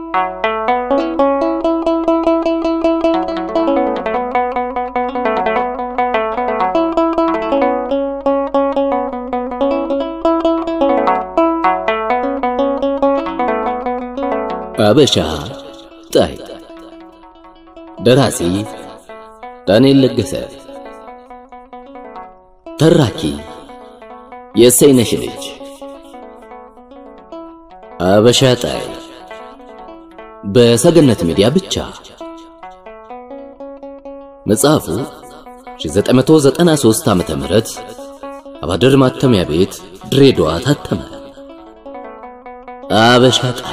አበሻ ጣይ ደራሲ ዳንኤል ለገሰ ተራኪ የሰይነሽ ልጅ አበሻ ጣይ በሰገነት ሚዲያ ብቻ መጽሐፉ 1993 ዓመተ ምህረት አባደር ማተሚያ ቤት ድሬዳዋ ታተመ። አበሻ ጣይ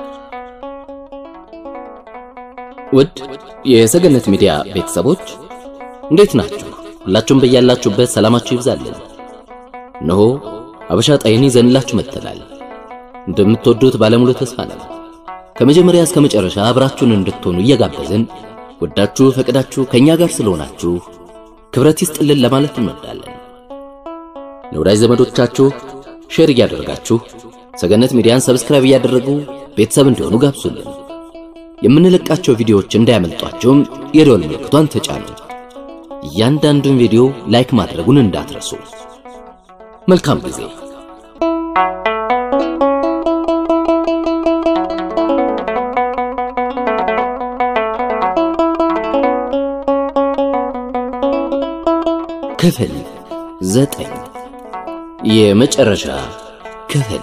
ውድ የሰገነት ሚዲያ ቤተሰቦች እንዴት ናችሁ? ሁላችሁም በያላችሁበት ሰላማችሁ ይብዛልን። ነው አበሻ ጣይን ይዘንላችሁ መጥተናል። እንደምትወዱት ባለሙሉ ተስፋ ነን። ከመጀመሪያ እስከ መጨረሻ አብራችሁን እንድትሆኑ እየጋበዝን ወዳችሁ ፈቅዳችሁ ከኛ ጋር ስለሆናችሁ ክብረት ይስጥልን ለማለት እንወዳለን። ለወዳጅ ዘመዶቻችሁ ሼር እያደረጋችሁ ሰገነት ሚዲያን ሰብስክራይብ እያደረጉ ቤተሰብ እንዲሆኑ ጋብዙልን። የምንለቃቸው ቪዲዮዎች እንዳያመልጧችሁ የደወል ምልክቷን ተጫኑ። እያንዳንዱን ቪዲዮ ላይክ ማድረጉን እንዳትረሱ። መልካም ጊዜ። ክፍል 9 የመጨረሻ ክፍል።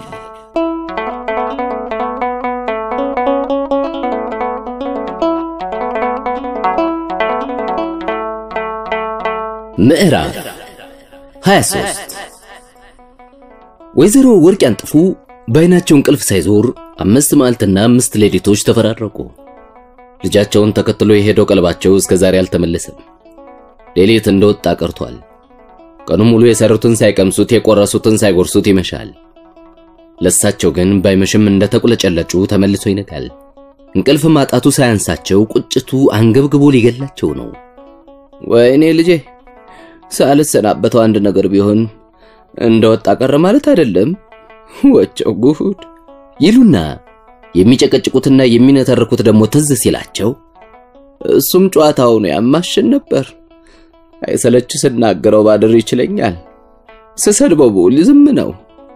ምዕራፍ 23 ወይዘሮ ወርቅ ያንጥፉ በአይናቸው እንቅልፍ ሳይዞር 5 መዓልትና 5 ሌሊቶች ተፈራረቁ። ልጃቸውን ተከትሎ የሄደው ቀልባቸው እስከዛሬ አልተመለሰም። ሌሊት እንደወጣ ቀርቷል። ቀኑ ሙሉ የሰሩትን ሳይቀምሱት የቆረሱትን ሳይጎርሱት ይመሻል። ለሳቸው ግን ባይመሽም እንደተቁለጨለጩ ተመልሶ ይነጋል። እንቅልፍ ማጣቱ ሳያንሳቸው ቁጭቱ አንገብግቦ ሊገላቸው ነው። ወይኔ ልጄ ሳልሰናበተው አንድ ነገር ቢሆን እንደወጣ ቀረ ማለት አይደለም። ወጨው ጉድ ይሉና የሚጨቀጭቁትና የሚነተርኩት ደግሞ ትዝ ሲላቸው እሱም ጨዋታው ነው ያማሽን ነበር። አይሰለች ስናገረው ባድር ይችለኛል። ስሰድበው ብውል ዝም ነው።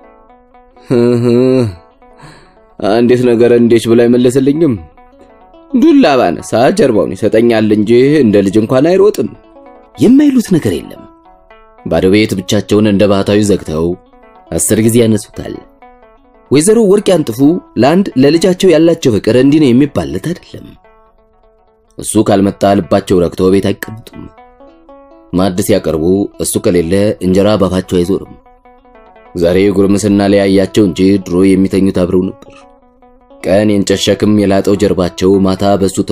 አንዴት ነገር እንዴች ብላ አይመለስልኝም። ዱላ ባነሳ ጀርባውን ይሰጠኛል እንጂ እንደ ልጅ እንኳን አይሮጥም። የማይሉት ነገር የለም። ባዶ ቤት ብቻቸውን እንደ ባህታዊ ዘግተው 10 ጊዜ ያነሱታል። ወይዘሮ ወርቅ ያንጥፉ ለአንድ ለልጃቸው ያላቸው ፍቅር እንዲህ ነው የሚባልለት አይደለም። እሱ ካልመጣ ልባቸው ረክቶ ቤት አይቀመጡም። ማዕድ ሲያቀርቡ እሱ ከሌለ እንጀራ ባፋቸው አይዞርም። ዛሬ ጉርምስና ላይ ያያቸው እንጂ ድሮ የሚተኙት አብረው ነበር። ቀን የእንጨት ሸክም የላጠው ጀርባቸው ማታ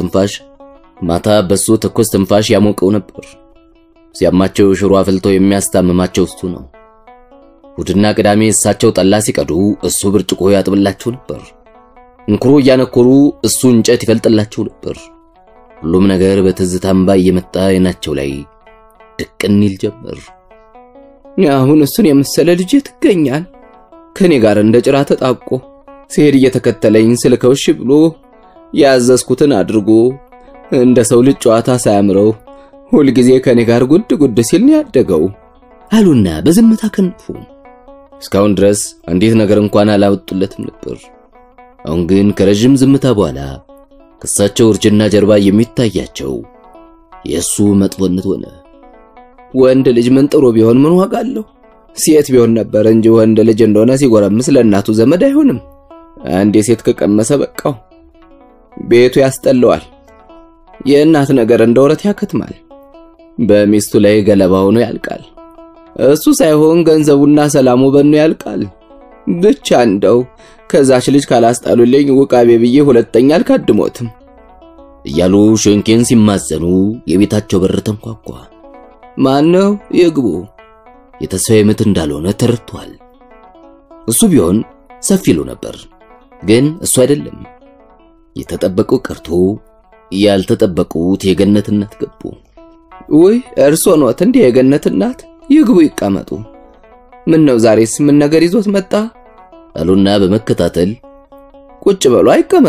በሱ ትኩስ ትንፋሽ ያሞቀው ነበር። ሲያማቸው ሽሮ አፍልቶ የሚያስታምማቸው እሱ ነው። እሑድና ቅዳሜ እሳቸው ጠላ ሲቀዱ እሱ ብርጭቆ ያጥብላቸው ነበር። እንኩሮ እያነኮሩ እሱ እንጨት ይፈልጥላቸው ነበር። ሁሉም ነገር በትዝታም እየመጣ አይናቸው ላይ ድቅን ይል ጀመር። አሁን እሱን የመሰለ ልጅ ትገኛል ከኔ ጋር እንደ ጭራ ተጣብቆ ሲሄድ እየተከተለኝ ስልከውሽ ብሎ ያዘዝኩትን አድርጎ እንደ ሰው ልጅ ጨዋታ ሳያምረው ሁሉ ጊዜ ከኔ ጋር ጉድ ሲል ነው ያደገው አሉና በዝምታ ከንፉ። እስካሁን ድረስ አንዲት ነገር እንኳን አላወጡለትም ነበር። አሁን ግን ከረጅም ዝምታ በኋላ ከሳቸው እርጅና ጀርባ የሚታያቸው የሱ መጥፎነት ሆነ። ወንድ ልጅ ምን ጥሩ ቢሆን ምን ዋጋ አለው? ሴት ቢሆን ነበር እንጂ ወንድ ልጅ እንደሆነ ሲጎረምስ ለእናቱ ዘመድ አይሆንም። አንዴ ሴት ከቀመሰ በቃው። ቤቱ ያስጠለዋል። የእናት ነገር እንደወረት ያከትማል። በሚስቱ ላይ ገለባ ሆኖ ያልቃል። እሱ ሳይሆን ገንዘቡና ሰላሙ በእኑ ያልቃል። ብቻ እንደው ከዛች ልጅ ካላስጣሉልኝ ውቃቤ ብዬ ሁለተኛ አልካድሞትም እያሉ ሸንኬን ሲማጸኑ የቤታቸው በር ተንኳኳ። ማነው? ይግቡ። የተስፋዬ ምት እንዳልሆነ ተረድቷል። እሱ ቢሆን ሰፊ ይሉ ነበር፣ ግን እሱ አይደለም። የተጠበቀው ቀርቶ ያልተጠበቁት የገነት እናት ገቡ። ወይ እርሶ ኖት እንዴ የገነት እናት? ይግቡ ይቀመጡ። ምን ነው ዛሬስ ምን ነገር ይዞት መጣ? አሉና በመከታተል ቁጭ በሉ አይቀመጡ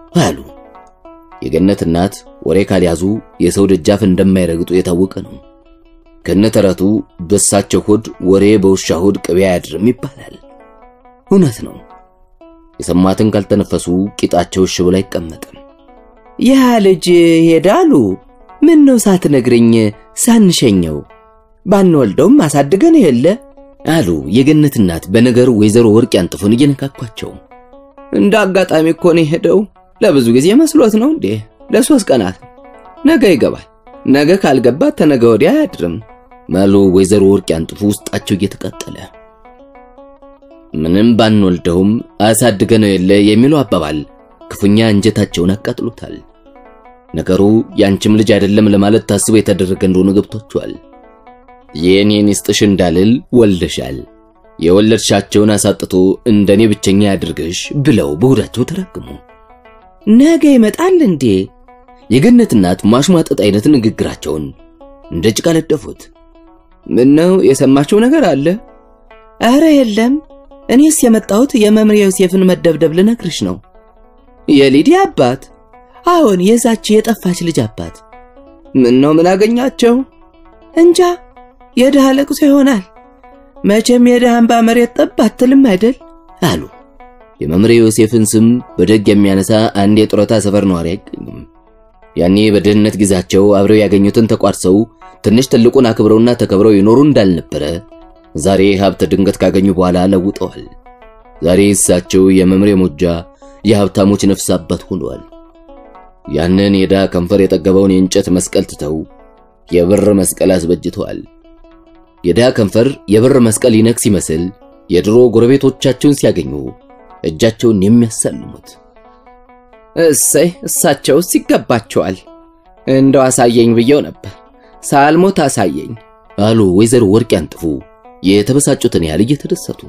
አሉ። የገነት እናት ወሬ ካልያዙ የሰው ደጃፍ እንደማይረግጡ የታወቀ ነው። ከነተረቱ በሳቸው ሆድ ወሬ በውሻ ሆድ ቅቤ አያድርም ይባላል። እውነት ነው። የሰማትን ካልተነፈሱ ቂጣቸው እሺ ብሎ አይቀመጥም። ያ ልጅ ሄዳሉ ምን ነው ሳትነግረኝ ሳንሸኘው ባንወልደውም አሳድገን የለ አሉ የገነት እናት በነገሩ ወይዘሮ ወርቅ ያንጥፉን እየነካኳቸው። እንደ አጋጣሚ እኮ ነው ሄደው ለብዙ ጊዜ መስሎት ነው እንዴ? ለ3 ቀናት ነገ ይገባል። ነገ ካልገባ ተነገ ወዲያ አያድርም ማሉ ወይዘሮ ወርቅ ያንጥፉ ውስጣቸው እየተቃጠለ። ምንም ባንወልደውም አሳድገነው የለ የሚለው አባባል ክፉኛ እንጀታቸውን አቃጥሎታል። ነገሩ ያንቺም ልጅ አይደለም ለማለት ታስቦ የተደረገ እንደሆነ ገብቷቸዋል። የኔን ይስጥሽ እንዳልል ወልደሻል፣ የወለድሻቸውን አሳጥቶ እንደኔ ብቸኛ ያድርግሽ ብለው በሆዳቸው ተረገሙ። ነገ ይመጣል እንዴ? የገነት እናት ማሽሟጠጥ አይነት ንግግራቸውን እንደ ጭቃ ለደፉት። ምነው የሰማችሁ ነገር አለ? አረ የለም፣ እኔስ የመጣሁት የመምሬ ዮሴፍን መደብደብ ልነግርሽ ነው። የሊዲያ አባት? አሁን የዛች የጠፋች ልጅ አባት። ምነው ምን አገኛቸው? እንጃ፣ የደሃ ለቅሶ ይሆናል። መቼም የደሃ እንባ መሬት ጠብ አትልም አይደል አሉ። የመምሬ ዮሴፍን ስም በደግ የሚያነሳ አንድ የጡረታ ሰፈር ነዋሪ አይገኝም። ያኔ በድህነት ጊዜያቸው አብረው ያገኙትን ተቋርሰው ትንሽ ትልቁን አክብረውና ተከብረው ይኖሩ እንዳልነበረ ዛሬ ሀብት ድንገት ካገኙ በኋላ ለውጠዋል። ዛሬ እሳቸው የመምሬ ሞጃ የሀብታሞች ነፍስ አባት ሆነዋል። ያንን የዳ ከንፈር የጠገበውን የእንጨት መስቀል ትተው የብር መስቀል አስበጅተዋል። የዳ ከንፈር የብር መስቀል ይነክስ ይመስል የድሮ ጎረቤቶቻቸውን ሲያገኙ እጃቸውን የሚያሳልሙት። እሰይ እሳቸውስ ይገባቸዋል፣ እንደው አሳየኝ ብየው ነበር፣ ሳልሞት አሳየኝ አሉ ወይዘሮ ወርቅ ያንጥፉ የተበሳጩትን ያህል እየተደሰቱ።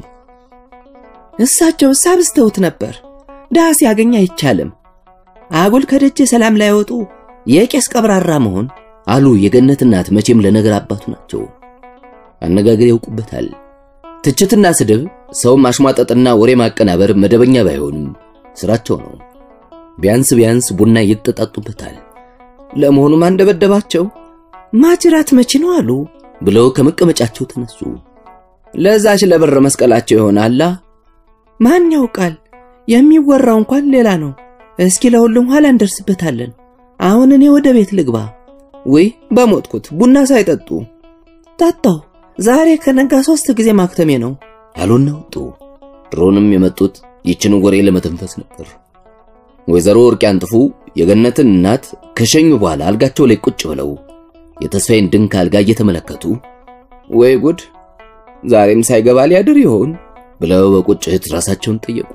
እሳቸው ሳብስተውት ነበር፣ ዳስ ያገኝ አይቻልም፣ አጉል ከደጀ ሰላም ላይ ወጡ የቄስ ቀብራራ መሆን አሉ የገነት እናት። መቼም ለነገር አባቱ ናቸው፣ አነጋገር ያውቁበታል። ትችትና ስድብ ሰው ማሽሟጠጥና ወሬ ማቀናበር መደበኛ ባይሆንም ስራቸው ነው። ቢያንስ ቡና ይጠጣጡበታል። ለመሆኑ ማን ደበደባቸው? ማጅራት መቼ ነው አሉ ብለው ከመቀመጫቸው ተነሱ። ለዛች ለብር መስቀላቸው ይሆናል። ማን ያውቃል? የሚወራው እንኳን ሌላ ነው። እስኪ ለሁሉም ኋላ እንደርስበታለን። አሁን እኔ ወደ ቤት ልግባ። ወይ በሞትኩት ቡና ሳይጠጡ ታጣው። ዛሬ ከነጋ 3 ጊዜ ማክተሜ ነው ያሉና ወጡ። ድሮንም የመጡት ይችን ወሬ ለመተንፈስ ነበር። ወይዘሮ ወርቅ ያንጥፉ የገነትን እናት ከሸኙ በኋላ አልጋቸው ላይ ቁጭ ብለው የተስፋዬን ድንክ አልጋ እየተመለከቱ ወይ ጉድ ዛሬም ሳይገባ ሊያድር ይሆን ብለው በቁጭት ራሳቸውን ጠየቁ።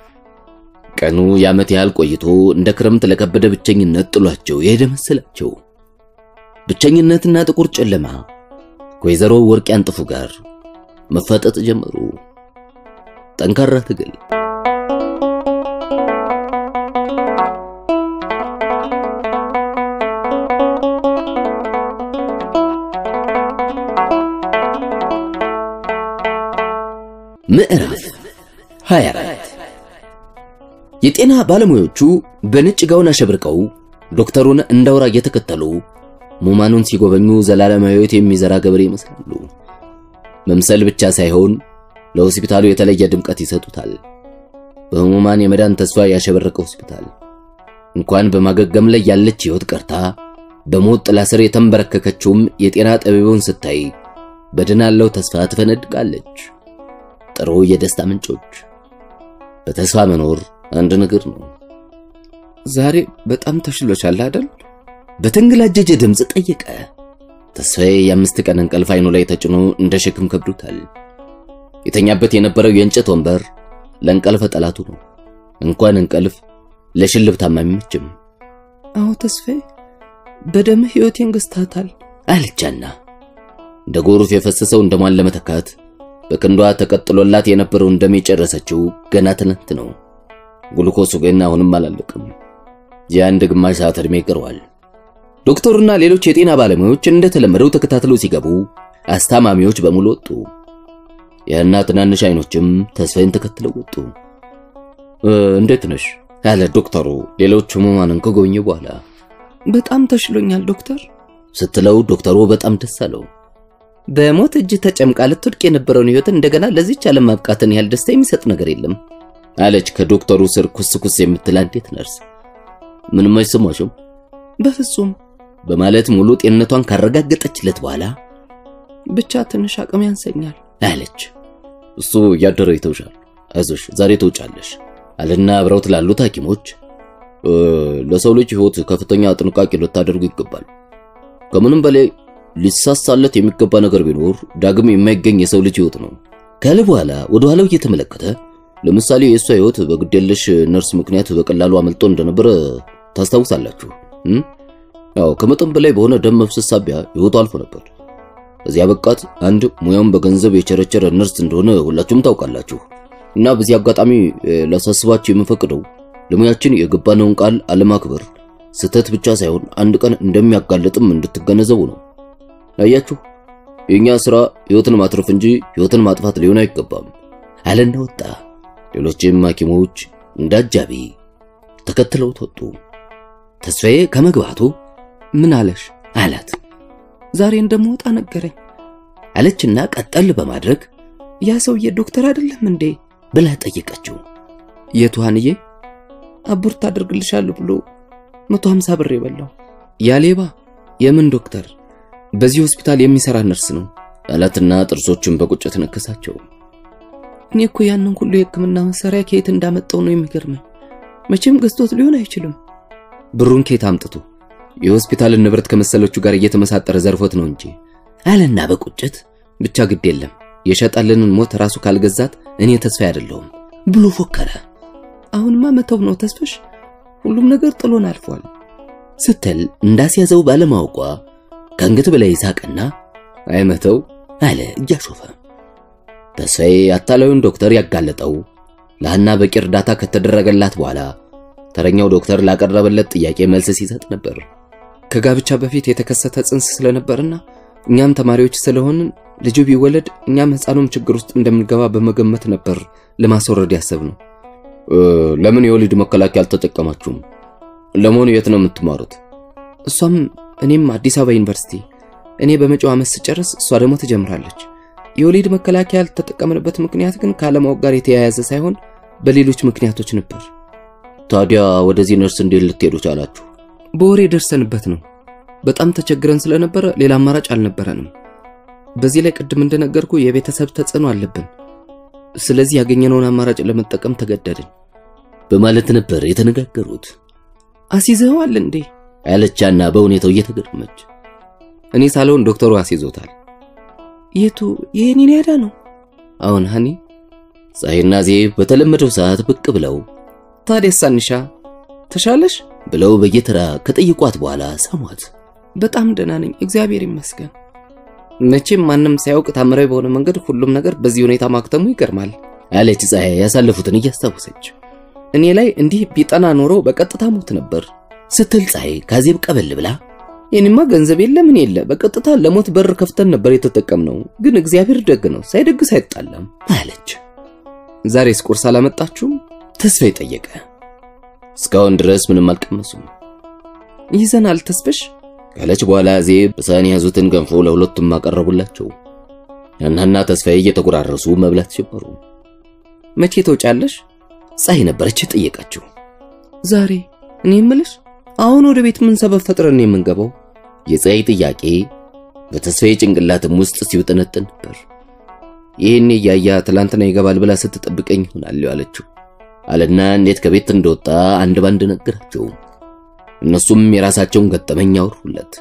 ቀኑ ያመት ያህል ቆይቶ እንደ ክረምት ለከበደ ብቸኝነት ጥሏቸው የሄደ መሰላቸው። ብቸኝነትና ጥቁር ጨለማ ከወይዘሮ ወርቅ ያንጥፉ ጋር መፈጠጥ ጀመሩ። ጠንካራ ትግል ምዕራፍ 24 የጤና ባለሙያዎቹ በነጭ ጋውን አሸብርቀው ዶክተሩን እንዳውራ እየተከተሉ ሙማኑን ሲጎበኙ ዘላለማዊ ሕይወት የሚዘራ ገበሬ ይመስላሉ። መምሰል ብቻ ሳይሆን ለሆስፒታሉ የተለየ ድምቀት ይሰጡታል። በሙማን የመዳን ተስፋ ያሸበረቀ ሆስፒታል እንኳን በማገገም ላይ ያለች ሕይወት ቀርታ በሞት ጥላ ስር የተንበረከከችውም የጤና ጠቢቡን ስታይ በድናለው ተስፋ ትፈነድቃለች። ጥሩ የደስታ ምንጮች። በተስፋ መኖር አንድ ነገር ነው። ዛሬ በጣም ተሽሎሻል አይደል? በተንገላጀጀ ድምጽ ጠየቀ። ተስፋዬ የ5 ቀን እንቅልፍ አይኑ ላይ ተጭኖ እንደ ሸክም ከብዶታል። የተኛበት የነበረው የእንጨት ወንበር ለእንቅልፍ ጠላቱ ነው። እንኳን እንቅልፍ ለሽልብ ታማሚችም። አዎ ተስፋዬ በደም ሕይወቴን ገዝታታል አለቻና እንደ ጎርፍ የፈሰሰው እንደማን ለመተካት በክንዷ ተቀጥሎላት የነበረው እንደሚጨረሰችው ገና ትናንት ነው። ግሉኮሱ ግን አሁንም አላለቀም። የአንድ ግማሽ ሰዓት እድሜ ቀርዋል። ዶክተሩና ሌሎች የጤና ባለሙያዎች እንደተለመደው ተከታትለው ሲገቡ አስታማሚዎች በሙሉ ወጡ። የእናት ትናንሽ አይኖችም ተስፋዬን ተከትለው ወጡ። እንዴት ነሽ ያለ ዶክተሩ ሌሎች ህሙማንን ከጎበኘ በኋላ በጣም ተሽሎኛል ዶክተር ስትለው ዶክተሩ በጣም ደስ አለው። በሞት እጅ ተጨምቃ ልትወድቅ የነበረውን ህይወት እንደገና ለዚህች ዓለም ማብቃትን ያህል ደስታ የሚሰጥ ነገር የለም አለች ከዶክተሩ ስር ኩስኩስ የምትል አንዲት ነርስ። ምንም አይሰማሽም? በፍጹም በማለት ሙሉ ጤንነቷን ካረጋገጠችለት በኋላ ብቻ ትንሽ አቅም ያንሰኛል አለች። እሱ ያደረ ይተውሻል፣ አይዞሽ ዛሬ ተውጫለሽ አለና አብረውት ላሉት ሐኪሞች ለሰው ልጅ ህይወት ከፍተኛ ጥንቃቄ ልታደርጉ ይገባል። ከምንም በላይ ሊሳሳለት የሚገባ ነገር ቢኖር ዳግም የማይገኝ የሰው ልጅ ህይወት ነው ካለ በኋላ ወደ ኋላው እየተመለከተ ለምሳሌ የእሷ ህይወት በግዴለሽ ነርስ ምክንያት በቀላሉ አመልጦ እንደነበር ታስታውሳላችሁ። ያው ከመጠን በላይ በሆነ ደም መፍሰስ ሳቢያ ህይወቱ አልፎ ነበር። እዚያ በቃት አንድ ሙያውን በገንዘብ የቸረቸረ ነርስ እንደሆነ ሁላችሁም ታውቃላችሁ። እና በዚህ አጋጣሚ ለሳስባችሁ የምፈቅደው ለሙያችን የገባነውን ቃል አለማክበር ስተት ብቻ ሳይሆን አንድ ቀን እንደሚያጋልጥም እንድትገነዘቡ ነው። አያችሁ የኛ ስራ ህይወትን ማትረፍ እንጂ ህይወትን ማጥፋት ሊሆን አይገባም አለና ወጣ። ሌሎችም ሐኪሞች እንዳጃቢ ተከትለው ወጡ። ተስፋዬ ከመግባቱ ምን አለሽ አላት። ዛሬ እንደምወጣ ነገረኝ አለችና ቀጠል በማድረግ ያ ሰውዬ ዶክተር አይደለም እንዴ ብላ ጠየቀችው። የቱሃንዬ አቡርት አድርግልሻለሁ ብሎ 150 ብር ይበላው ያሌባ የምን ዶክተር በዚህ ሆስፒታል የሚሰራ ነርስ ነው አላትና ጥርሶቹን በቁጭት ነከሳቸው። እኔ እኮ ያንን ሁሉ የህክምና መሳሪያ ከየት እንዳመጣው ነው የሚገርመኝ። መቼም ገዝቶት ሊሆን አይችልም። ብሩን ከየት አምጥቶ የሆስፒታልን ንብረት ከመሰሎቹ ጋር እየተመሳጠረ ዘርፎት ነው እንጂ አለና በቁጭት ብቻ ግድ የለም የሸጣልንን ሞት ራሱ ካልገዛት እኔ ተስፋ አይደለሁም ብሎ ፎከረ። አሁንማ መተው ነው ተስፋሽ፣ ሁሉም ነገር ጥሎን አልፏል ስትል እንዳስያዘው ባለማውቋ ከንግት በላይ ሳቀና አይመተው አለ እያሾፈ። ተስፋዬ አታላዩን ዶክተር ያጋለጠው ለሃና በቂ እርዳታ ከተደረገላት በኋላ ተረኛው ዶክተር ላቀረበለት ጥያቄ መልስ ሲሰጥ ነበር። ከጋብቻ በፊት የተከሰተ ጽንስ ስለነበርና እኛም ተማሪዎች ስለሆንን ልጁ ቢወለድ እኛም ህፃኑም ችግር ውስጥ እንደምንገባ በመገመት ነበር ለማስወረድ ያሰብነው። ለምን የወሊድ መከላከያ አልተጠቀማችሁም? ለሞን የት ነው የምትማሩት? እሷም እኔም አዲስ አበባ ዩኒቨርሲቲ፣ እኔ በመጪው ዓመት ስጨርስ እሷ ደግሞ ትጀምራለች። የወሊድ መከላከያ ያልተጠቀምንበት ምክንያት ግን ካለማወቅ ጋር የተያያዘ ሳይሆን በሌሎች ምክንያቶች ነበር። ታዲያ ወደዚህ ነርስ እንዴት ልትሄዱ ቻላችሁ? በወሬ ደርሰንበት ነው። በጣም ተቸግረን ስለነበረ ሌላ አማራጭ አልነበረንም። በዚህ ላይ ቅድም እንደነገርኩ የቤተሰብ ተጽዕኖ አለብን። ስለዚህ ያገኘነውን አማራጭ ለመጠቀም ተገደድን በማለት ነበር የተነጋገሩት። አሲዘዋል እንዴ አለቻና በሁኔታው እየተገረመች። እኔ ሳልሆን ዶክተሩ አሲዞታል። የቱ የኔን ያዳ ነው? አሁን ሃኒ ፀሐይና ዜብ በተለመደው ሰዓት ብቅ ብለው ታዲያ ሳንሻ ተሻለሽ ብለው በየተራ ከጠይቋት በኋላ ሳሟት። በጣም ደህና ነኝ እግዚአብሔር ይመስገን። መቼም ማንም ሳያውቅ ታምራዊ በሆነ መንገድ ሁሉም ነገር በዚህ ሁኔታ ማክተሙ ይገርማል አለች ፀሐይ ያሳለፉትን እያስታወሰች። እኔ ላይ እንዲህ ቢጠና ኖሮ በቀጥታ ሞት ነበር ስትል ፀሐይ ካዜብ ቀበል ብላ የኔማ ገንዘብ የለ ምን የለ በቀጥታ ለሞት በር ከፍተን ነበር የተጠቀምነው። ግን እግዚአብሔር ደግ ነው ሳይደግስ አይጣላም አለች። ዛሬስ ቁርስ አላመጣችሁም? ተስፋዬ ጠየቀ። እስካሁን ድረስ ምንም አልቀመሱም። ይዘናል ተስፋሽ ካለች በኋላ ዜብ በሳህን ያዙትን ገንፎ ለሁለቱም አቀረቡላቸው። ያናና ተስፋዬ እየተጎራረሱ መብላት ጀመሩ። መቼ ተውጫለሽ? ፀሐይ ነበረች ጠየቀችው። ዛሬ እኔ የምልሽ አሁን ወደ ቤት ምን ሰበብ ፈጥረን የምንገባው? የፀሐይ ጥያቄ በተስፋዬ ጭንቅላትም ውስጥ ሲውጥነጥን ነበር። ይሄኔ ያያ ትላንትና ይገባል ብላ ስትጠብቀኝ ይሆናል ያለችው አለና እንዴት ከቤት እንደወጣ አንድ ባንድ ነገራቸው። እነሱም የራሳቸውን ገጠመኝ አወሩለት።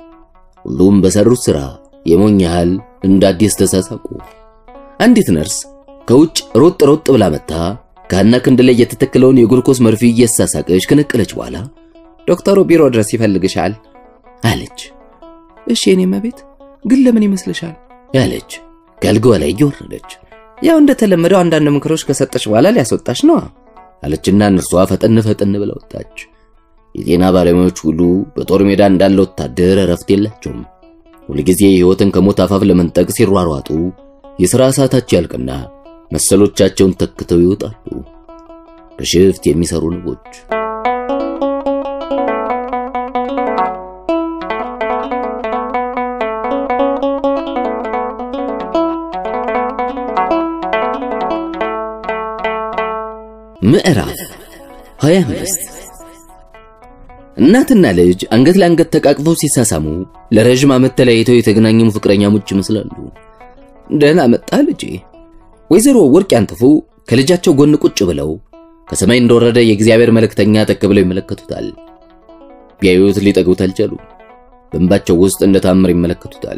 ሁሉም በሰሩት ስራ የሞኝ ያህል እንደ አዲስ ተሳሳቁ። አንዲት ነርስ ከውጭ ሮጥ ብላ መጣ ካና ክንድ ላይ የተተከለውን የግሉኮስ መርፌ እየሳሳቀች ከነቀለች በኋላ ዶክተሩ ቢሮ ድረስ ይፈልግሻል አለች። እሺ እኔ መቤት ግን ለምን ይመስልሻል አለች ከአልጋዋ ላይ እየወረደች። ያው እንደተለመደው አንዳንድ ምክሮች ከሰጠሽ በኋላ ሊያስወጣሽ ነው አለችና ነርሷ ፈጠን ብላ ወጣች። የጤና ባለሙያዎች ሁሉ በጦር ሜዳ እንዳለ ወታደር እረፍት የላቸውም። ሁልጊዜ ህይወትን ከሞት አፋፍ ለመንጠቅ ሲሯሯጡ የሥራ ሰዓታቸው ያልቅና መሰሎቻቸውን ተክተው ይወጣሉ። በሽፍት የሚሰሩ ንቦች። ምዕራፍ 25 እናትና ልጅ አንገት ለአንገት ተቃቅፈው ሲሳሳሙ ለረጅም ዓመት ተለያይተው የተገናኙ ፍቅረኛሞች ይመስላሉ። ደህና መጣ ልጄ። ወይዘሮ ወርቅ ያንጥፉ ከልጃቸው ጎን ቁጭ ብለው ከሰማይ እንደወረደ የእግዚአብሔር መልእክተኛ ተቀብለው ይመለከቱታል። ቢያዩት ሊጠግቡት አልቻሉም። በእንባቸው ውስጥ እንደ ታምር ይመለከቱታል።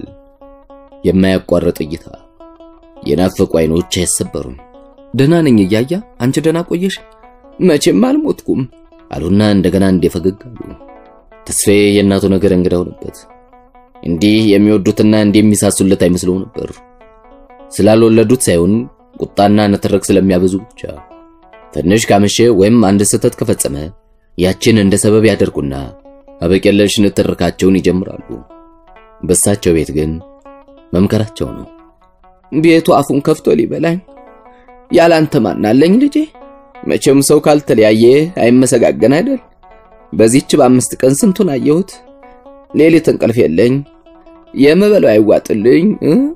የማያቋርጥ እይታ፣ የናፈቁ አይኖች አይሰበሩም። ደህና ነኝ እያያ፣ አንቺ ደህና ቆየሽ? መቼም አልሞትኩም አሉና እንደገና እንደፈገግ አሉ። ተስፋዬ የእናቱ ነገር እንግዳው ነበር። እንዲህ የሚወዱትና እንደሚሳሱለት አይመስለው ነበር። ስላልወለዱት ሳይሆን ቁጣና ንትርክ ስለሚያበዙ ብቻ። ትንሽ ካመሸ ወይም አንድ ስህተት ከፈጸመ ያችን እንደ ሰበብ ያደርጉና አበቀለሽ ንትርካቸውን ይጀምራሉ። በሳቸው ቤት ግን መምከራቸው ነው። ቤቱ አፉን ከፍቶ ሊበላኝ ያላንተ ማናለኝ ልጄ? መቼም ሰው ካልተለያየ አይመሰጋገን አይደል? በዚህች በ5 ቀን ስንቱን አየሁት። ሌሊት እንቅልፍ የለኝ፣ የምበለው አይዋጥልኝ።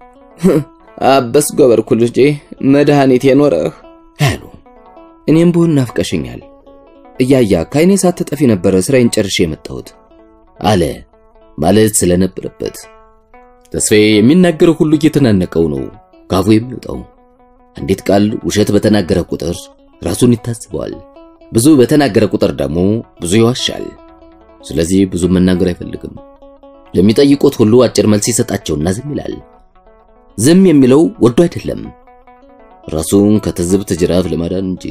አበስ ጎበርኩ ልጄ፣ መድኃኒት የኖረህ አሉ። እኔም ብሆን ናፍቀሽኛል እያያ፣ ከአይኔ ሳትጠፊ ነበር ስራዬን ጨርሼ የመጣሁት አለ ማለት ስለነበረበት። ተስፋዬ የሚናገረው ሁሉ እየተናነቀው ነው ካፉ የሚወጣው። አንዲት ቃል ውሸት በተናገረ ቁጥር ራሱን ይታስበዋል። ብዙ በተናገረ ቁጥር ደግሞ ብዙ ይዋሻል። ስለዚህ ብዙ መናገር አይፈልግም። ለሚጠይቁት ሁሉ አጭር መልስ ይሰጣቸውና ዝም ይላል። ዝም የሚለው ወዶ አይደለም፣ ራሱን ከትዝብት ጅራፍ ለማዳን እንጂ።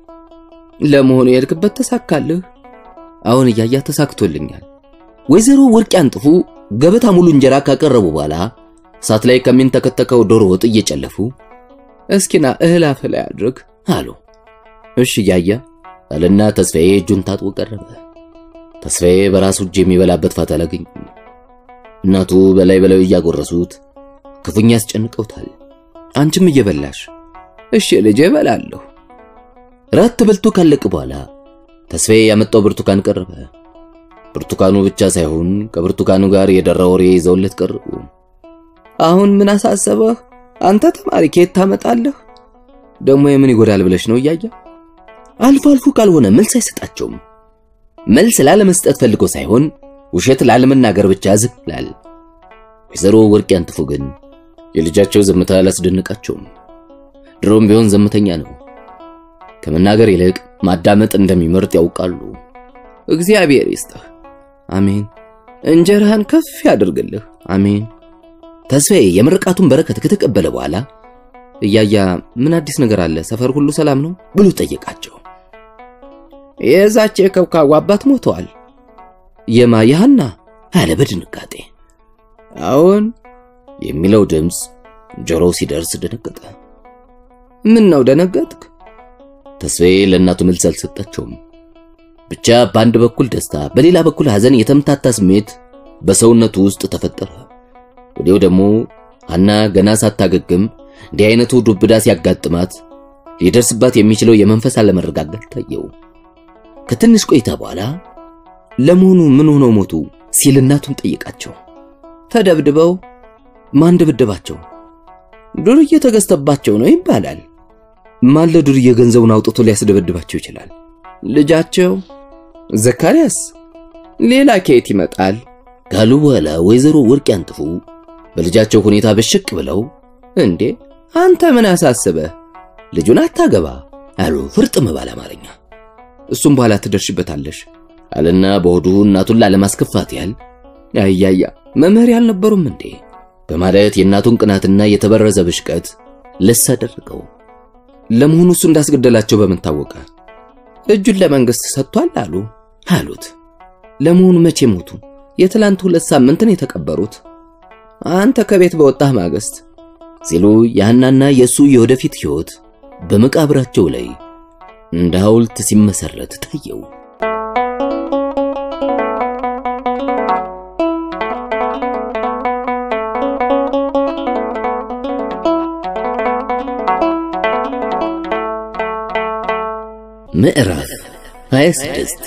ለመሆኑ የሄድክበት ተሳካልህ? አሁን እያያ ተሳክቶልኛል። ወይዘሮ ወርቅ ያንጥፉ ገበታ ሙሉ እንጀራ ካቀረቡ በኋላ እሳት ላይ ከሚንተከተከው ዶሮ ወጥ እየጨለፉ እስኪና እህል አፍ ላይ አድርግ አሉ። እሺ እያያ አለና ተስፋዬ እጁን ታጥቦ ቀረበ። ተስፋዬ በራሱ እጅ የሚበላበት ፋታ አላገኘም። እናቱ በላይ በላይ እያጎረሱት ክፉኛ ያስጨንቀውታል። አንቺም እየበላሽ? እሺ ልጄ እበላለሁ። ራት በልቶ ካለቀ በኋላ ተስፋዬ ያመጣው ብርቱካን ቀረበ። ብርቱካኑ ብቻ ሳይሆን ከብርቱካኑ ጋር የደራ ወሬ ይዘውለት ቀረቡ። አሁን ምን አሳሰበህ? አንተ ተማሪ ከየት ታመጣለህ? ደሞ የምን ይጎዳል ብለሽ ነው እያያ? አልፎ አልፎ ካልሆነ መልስ አይሰጣቸውም። መልስ ላለመስጠት ፈልጎ ሳይሆን ውሸት ላለመናገር ብቻ ዝም ይላል። ወይዘሮ ወርቅ ያንጥፉ ግን የልጃቸው ዝምታ አላስደነቃቸውም። ድሮም ቢሆን ዝምተኛ ነው። ከመናገር ይልቅ ማዳመጥ እንደሚመርጥ ያውቃሉ። እግዚአብሔር ይስጥህ። አሜን። እንጀራህን ከፍ ያድርግልህ። አሜን። ተስፋዬ የምርቃቱን በረከት ከተቀበለ በኋላ እያያ ምን አዲስ ነገር አለ? ሰፈር ሁሉ ሰላም ነው ብሎ ጠየቃቸው። የዛች የከብካው አባት ሞተዋል። የማያና አለ በድንጋጤ። አሁን የሚለው ድምጽ ጆሮው ሲደርስ ደነገጠ። ምን ነው ደነገጥክ? ተስፋዬ ለእናቱ መልስ አልሰጣቸውም። ብቻ በአንድ በኩል ደስታ፣ በሌላ በኩል ሐዘን የተምታታ ስሜት በሰውነቱ ውስጥ ተፈጠረ። ወዲያው ደግሞ ሐና ገና ሳታገግም እንዲህ አይነቱ ዱብዳ ሲያጋጥማት ሊደርስባት የሚችለው የመንፈስ አለመረጋጋት ታየው። ከትንሽ ቆይታ በኋላ ለመሆኑ ምን ሆነው ሞቱ ሲል እናቱን ጠየቃቸው። ተደብድበው። ማን ደብደባቸው? ዱርዬ ተገዝተባቸው ነው ይባላል። ማን ለዱርዬ ገንዘቡን አውጥቶ ሊያስደብድባቸው ይችላል? ልጃቸው ዘካርያስ። ሌላ ከየት ይመጣል? ካሉ በኋላ ወይዘሮ ወርቅ ያንጥፉ በልጃቸው ሁኔታ በሽቅ ብለው እንዴ አንተ ምን አሳሰበ? ልጁን አታገባ አሉ ፍርጥም ባለ አማርኛ። እሱም በኋላ ትደርሽበታለሽ አለና በሆዱ እናቱን ላለማስከፋት ያህል አያያ መምህር ያልነበሩም እንዴ በማለት የእናቱን ቅናትና የተበረዘ ብሽቀት ለሳ አደረገው። ለመሆኑ እሱ እንዳስገደላቸው በምን ታወቀ? እጁን ለመንግስት ሰጥቷል አሉት። ለመሆኑ መቼ ሞቱ? የትላንት 2 ሳምንት ነው የተቀበሩት። አንተ ከቤት በወጣህ ማግስት ሲሉ ያናና የሱ የወደፊት ህይወት በመቃብራቸው ላይ እንደ ሐውልት ሲመሰረት ታየው። ምዕራፍ 26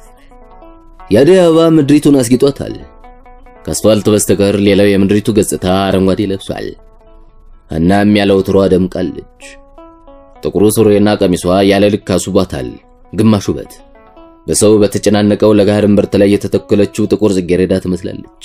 የአደይ አበባ ምድሪቱን አስጊጧታል። ከአስፋልት በስተቀር ሌላው የምድሪቱ ገጽታ አረንጓዴ ለብሷል። እናም ያለ ወትሯ ደምቃለች። ጥቁሩ ሱሪና ቀሚሷ ያለ ልክ አስውቧታል። ግማሽ ውበት በሰው በተጨናነቀው ለጋር እምብርት ላይ የተተከለችው ጥቁር ጽጌረዳ ትመስላለች።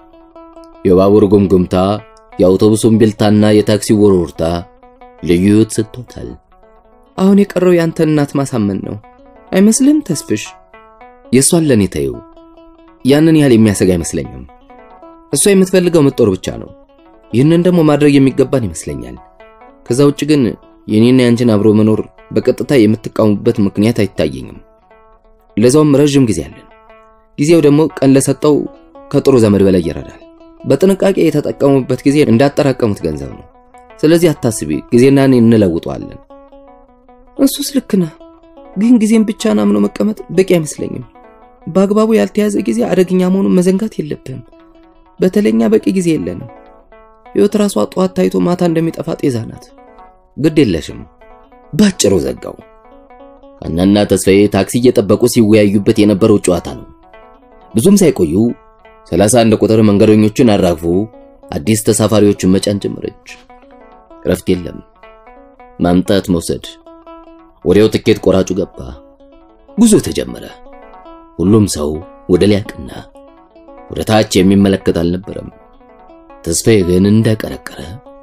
የባቡር ጉምጉምታ፣ የአውቶቡሱን ቢልታና የታክሲው ወርወርታ ልዩ ሕይወት ሰጥቶታል። አሁን የቀረው ያንተ እናት ማሳመን ነው አይመስልም ተስፍሽ? የሷን ለኔ ታዩ ያንን ያህል የሚያሰጋ አይመስለኝም። እሷ የምትፈልገው መጦር ብቻ ነው። ይህንን ደግሞ ማድረግ የሚገባን ይመስለኛል። ከዛ ውጭ ግን የኔና ያንቺን አብሮ መኖር በቀጥታ የምትቃወሙበት ምክንያት አይታየኝም። ለዛውም ረጅም ጊዜ አለን። ጊዜው ደግሞ ቀን ለሰጠው ከጥሩ ዘመድ በላይ ይረዳል። በጥንቃቄ የተጠቀሙበት ጊዜ እንዳጠራቀሙት ገንዘብ ነው። ስለዚህ አታስቢ፣ ጊዜና እኔ እንለውጣለን። እሱስ ልክ ነህ፣ ግን ጊዜን ብቻ አምኖ መቀመጥ በቂ አይመስለኝም። በአግባቡ ያልተያዘ ጊዜ አደገኛ መሆኑን መዘንጋት የለብህም። በተለኛ በቂ ጊዜ የለንም። ሕይወት ራሷ ጧት ታይቶ ማታ እንደሚጠፋ ጤዛ ናት። ግድ የለሽም ባጭሩ ዘጋው። አናና ተስፋዬ ታክሲ እየጠበቁ ሲወያዩበት የነበረው ጨዋታ ነው። ብዙም ሳይቆዩ 31 ቁጥር መንገደኞችን አራግፎ አዲስ ተሳፋሪዎችን መጫን ጀመረች። ረፍት የለም። ማምጣት መውሰድ። ወዲያው ትኬት ቆራጩ ገባ። ጉዞ ተጀመረ። ሁሉም ሰው ወደ ሊያቅና ወደ ታች የሚመለከት አልነበረም። ተስፋዬ ግን እንደቀረቀረ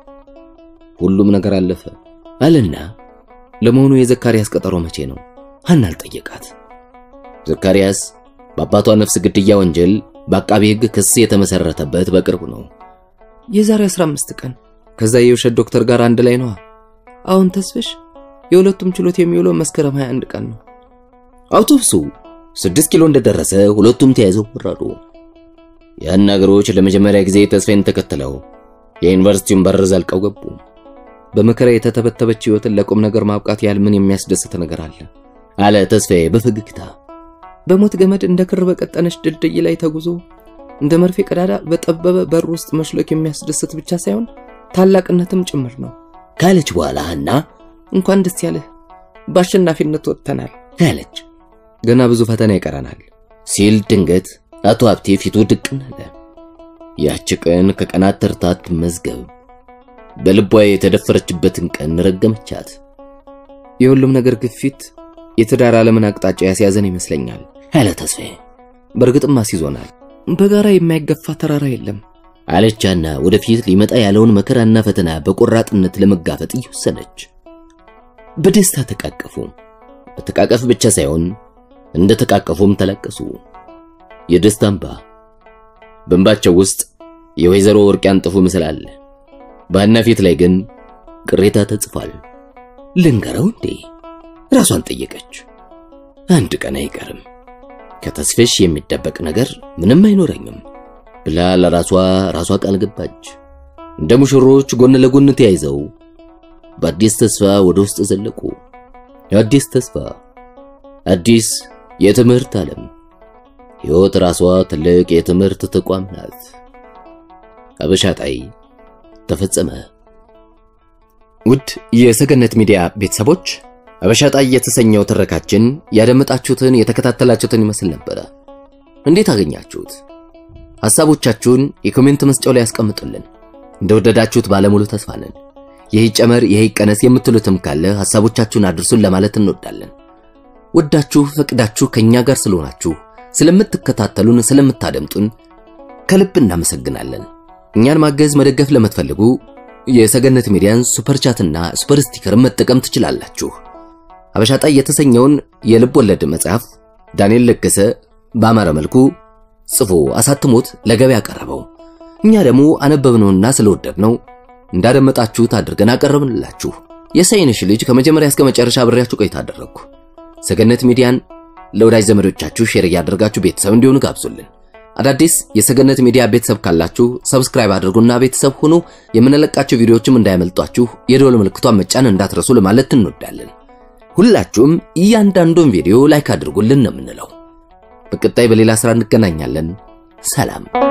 ሁሉም ነገር አለፈ አለና ለመሆኑ የዘካሪያስ ቀጠሮ መቼ ነው? ሐናን ጠየቃት። ዘካሪያስ በአባቷ ነፍስ ግድያ ወንጀል በአቃቤ ሕግ ክስ የተመሰረተበት በቅርቡ ነው። የዛሬ 15 ቀን ከዛ የውሸት ዶክተር ጋር አንድ ላይ ነው። አሁን ተስፍሽ የሁለቱም ችሎት የሚውለው መስከረም 21 ቀን ነው። አውቶቡሱ 6 ኪሎ እንደደረሰ ሁለቱም ተያይዘው ወረዱ። ያን ነገሮች ለመጀመሪያ ጊዜ ተስፋዬን ተከተለው የዩኒቨርሲቲውን በር ዘልቀው ገቡ። በመከራ የተተበተበች ሕይወትን ለቁም ነገር ማብቃት ያህል ምን የሚያስደስት ነገር አለ? አለ ተስፋዬ በፈገግታ። በሞት ገመድ እንደ ክር በቀጠነች ድልድይ ላይ ተጉዞ እንደ መርፌ ቀዳዳ በጠበበ በር ውስጥ መሽለክ የሚያስደስት ብቻ ሳይሆን ታላቅነትም ጭምር ነው ካለች በኋላ ሐና እንኳን ደስ ያለህ በአሸናፊነት ወጥተናል አለች። ገና ብዙ ፈተና ይቀረናል ሲል ድንገት አቶ ሀብቴ ፊቱ ድቅን አለ። ያች ቀን ከቀናት ተርታት መዝገብ በልቧ የተደፈረችበትን ቀን ረገመቻት። የሁሉም ነገር ግፊት የትዳር ዓለምን አቅጣጫ ያስያዘን ይመስለኛል አለ ተስፋዬ። በርግጥም አስይዞናል። በጋራ የማይገፋ ተራራ የለም አለቻና ወደፊት ሊመጣ ያለውን መከራና ፈተና በቆራጥነት ለመጋፈጥ ይወሰነች። በደስታ ተቃቀፉ። በተቃቀፍ ብቻ ሳይሆን እንደ ተቃቀፉም ተለቀሱ። የደስታ እንባ። በእንባቸው ውስጥ የወይዘሮ ወርቅ ያንጥፉ ምስል አለ። በሐና ፊት ላይ ግን ቅሬታ ተጽፏል። ልንገረው እንዴ? ራሷን ጠየቀች። አንድ ቀን አይቀርም ከተስፍሽ የሚደበቅ ነገር ምንም አይኖረኝም ብላ ለራሷ ቃል ገባች። እንደ ሙሽሮች ጎን ለጎን ተያይዘው በአዲስ ተስፋ ወደ ውስጥ ዘለቁ። አዲስ ተስፋ፣ አዲስ የትምህርት ዓለም። ሕይወት ራሷ ትልቅ የትምህርት ተቋም ናት። አበሻጣይ ተፈጸመ። ውድ የሰገነት ሚዲያ ቤተሰቦች አበሻጣይ የተሰኘው ትረካችን ያደመጣችሁትን የተከታተላችሁትን ይመስል ነበር። እንዴት አገኛችሁት? ሐሳቦቻችሁን የኮሜንት መስጫው ላይ ያስቀምጡልን። እንደወደዳችሁት ባለሙሉ ተስፋ ነን። ይሄ ጨመር ይሄ ቀነስ የምትሉትም ካለ ሐሳቦቻችሁን አድርሱን ለማለት እንወዳለን። ወዳችሁ ፈቅዳችሁ ከኛ ጋር ስለሆናችሁ ስለምትከታተሉን ስለምታደምጡን ከልብ እናመሰግናለን። እኛን ማገዝ መደገፍ ለምትፈልጉ የሰገነት ሚዲያን ሱፐር ቻትና ሱፐር ስቲከር መጠቀም ትችላላችሁ። አበሻጣይ የተሰኘውን የልብ ወለድ መጽሐፍ ዳንኤል ለገሰ በአማረ መልኩ ጽፎ አሳትሞት ለገበያ ያቀረበው፣ እኛ ደግሞ አነበብነውና ስለወደድነው እንዳደመጣችሁት አድርገን አቀረብንላችሁ። የሳይንሽ ልጅ ከመጀመሪያ እስከ መጨረሻ አብሬያችሁ ቆይታ አደረግኩ። ሰገነት ሚዲያን ለወዳጅ ዘመዶቻችሁ ሼር ያደርጋችሁ ቤተሰብ እንዲሆኑ ጋብዙልን። አዳዲስ የሰገነት ሚዲያ ቤተሰብ ካላችሁ ሰብስክራይብ አድርጉና ቤተሰብ ሁኑ። የምንለቃቸው ቪዲዮዎችም እንዳይመልጧችሁ የደወል ምልክቷን መጫን እንዳትረሱ ለማለት እንወዳለን። ሁላችሁም እያንዳንዱን ቪዲዮ ላይክ አድርጉልን ነው የምንለው። በቀጣይ በሌላ ስራ እንገናኛለን። ሰላም።